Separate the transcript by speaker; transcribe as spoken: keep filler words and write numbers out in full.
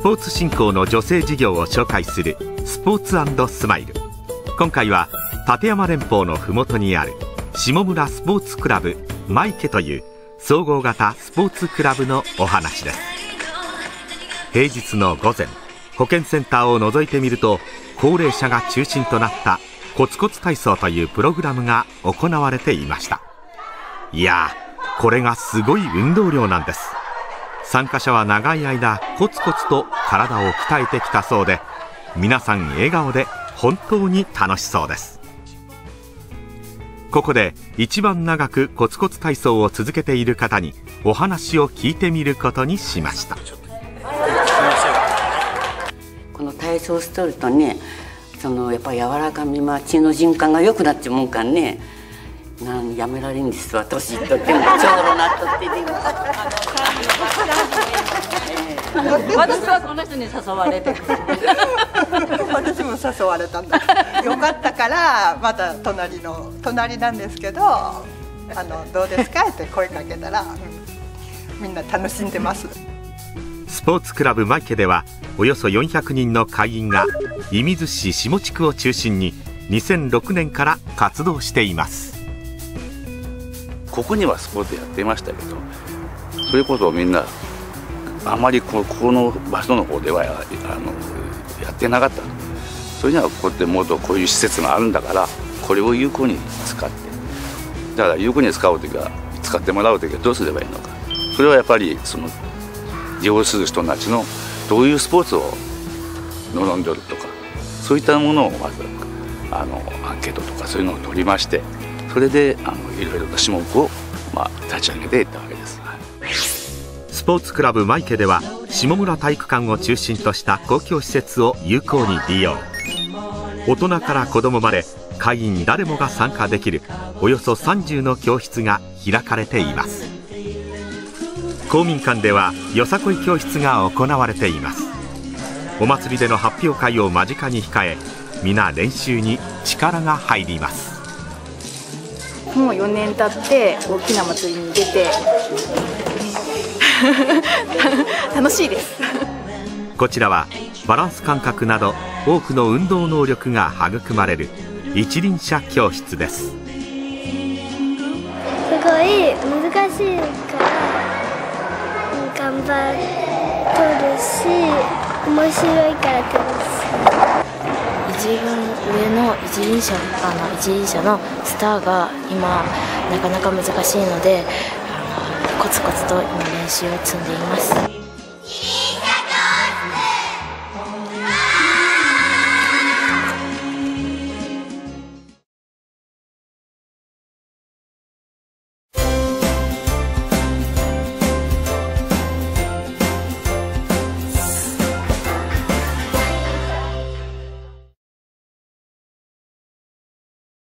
Speaker 1: ポーツ振興の女性事業を紹介するスポーツ&スマイル。今回は立山連峰のふもとにある下村スポーツクラブマイケという総合型スポーツクラブのお話です。平日の午前、保健センターを覗いてみると、高齢者が中心となったコツコツ体操というプログラムが行われていました。いやー、これがすごい運動量なんです。参加者は長い間コツコツと体を鍛えてきたそうで、皆さん笑顔で本当に楽しそうです。ここで一番長くコツコツ体操を続けている方にお話を聞いてみることにしました。
Speaker 2: この体操しとるとね、そのやっぱり柔らかみま血の循環が良くなっちゃうもんかんね、なんやめられんですわ、年とってもちょうどなっとってでも
Speaker 3: 私はこの人に誘われて
Speaker 4: 私も誘われたんだ。よかったからまた隣の隣なんですけど、あのどうですかって声かけたら、うん、みんな楽しんでます。
Speaker 1: スポーツクラブマイケではおよそよんひゃくにんの会員が射水市下地区を中心ににせんろくねんから活動しています。
Speaker 5: ここにはスポーツやっていましたけど、それこそみんなあまりここの場所の方ではあのやってなかった。それにはここってもっとこういう施設があるんだから、これを有効に使って、だから有効に使うときは使ってもらうときはどうすればいいのか、それはやっぱりその利用する人たちのどういうスポーツを望んでおるとか、そういったものをまずあのアンケートとかそういうのを取りまして、それであのいろいろな種目を、まあ、立ち上げていったわけです。
Speaker 1: スポーツクラブマイケでは下村体育館を中心とした公共施設を有効に利用。大人から子どもまで会員誰もが参加できるおよそさんじゅうの教室が開かれています。公民館ではよさこい教室が行われています。お祭りでの発表会を間近に控え、皆練習に力が入ります。
Speaker 6: もうよねん経って大きな祭りに出て楽しいです。
Speaker 1: こちらはバランス感覚など多くの運動能力が育まれる一輪車教室です。
Speaker 7: すごい難しいから頑張るし、面白いから楽しい。
Speaker 8: 一番上の一輪車、あの一輪車のスターが今なかなか難しいので、あのコツコツと今練習を積んでいます。